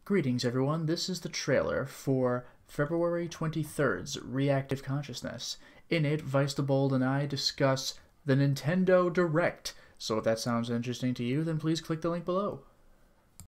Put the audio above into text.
Greetings everyone, this is the trailer for February 23rd's Reactive Consciousness. In it, Vice the Bold and I discuss the Nintendo Direct. So if that sounds interesting to you, then please click the link below.